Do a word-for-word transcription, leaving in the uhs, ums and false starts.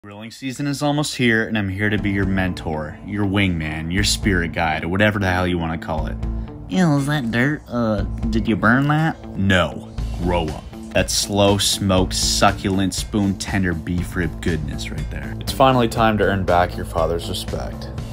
Grilling season is almost here, and I'm here to be your mentor, your wingman, your spirit guide, or whatever the hell you want to call it. Ew, is that dirt? Uh, did you burn that? No. Grow up. That slow, smoked, succulent, spoon-tender beef rib goodness right there. It's finally time to earn back your father's respect.